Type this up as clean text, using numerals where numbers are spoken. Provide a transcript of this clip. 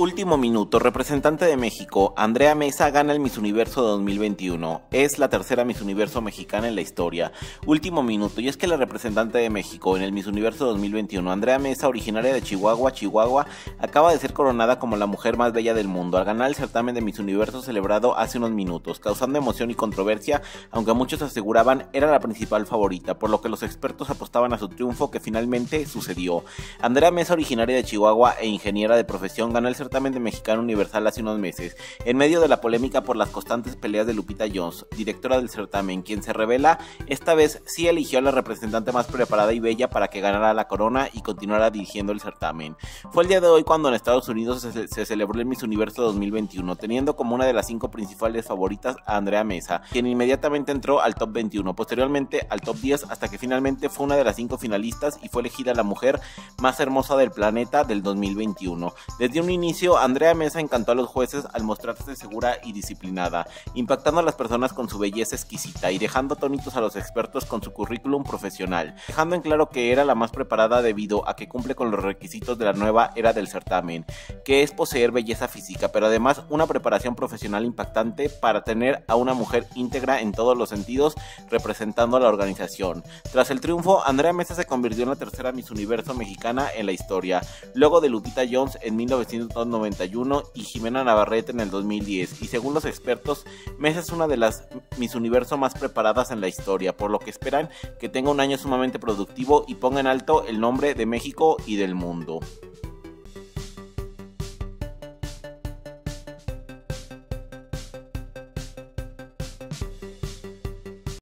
Último minuto, representante de México, Andrea Meza gana el Miss Universo 2021. Es la tercera Miss Universo mexicana en la historia. Último minuto, y es que la representante de México en el Miss Universo 2021, Andrea Meza, originaria de Chihuahua, acaba de ser coronada como la mujer más bella del mundo al ganar el certamen de Miss Universo celebrado hace unos minutos, causando emoción y controversia, aunque muchos aseguraban era la principal favorita, por lo que los expertos apostaban a su triunfo, que finalmente sucedió. Andrea Meza, originaria de Chihuahua e ingeniera de profesión, ganó el certamen de Mexicano Universal hace unos meses, en medio de la polémica por las constantes peleas de Lupita Jones, directora del certamen, quien se revela esta vez sí eligió a la representante más preparada y bella para que ganara la corona y continuara dirigiendo el certamen. Fue el día de hoy cuando en Estados Unidos se celebró el Miss Universo 2021, teniendo como una de las 5 principales favoritas a Andrea Meza, quien inmediatamente entró al top 21, posteriormente al top 10, hasta que finalmente fue una de las 5 finalistas y fue elegida la mujer más hermosa del planeta del 2021. Desde un inicio, Andrea Meza encantó a los jueces al mostrarse segura y disciplinada, impactando a las personas con su belleza exquisita y dejando atónitos a los expertos con su currículum profesional, dejando en claro que era la más preparada debido a que cumple con los requisitos de la nueva era del certamen, que es poseer belleza física, pero además una preparación profesional impactante para tener a una mujer íntegra en todos los sentidos representando a la organización. Tras el triunfo, Andrea Meza se convirtió en la tercera Miss Universo mexicana en la historia, luego de Lupita Jones en 1991 y Jimena Navarrete en el 2010, y según los expertos, Meza es una de las Miss Universo más preparadas en la historia, por lo que esperan que tenga un año sumamente productivo y ponga en alto el nombre de México y del mundo.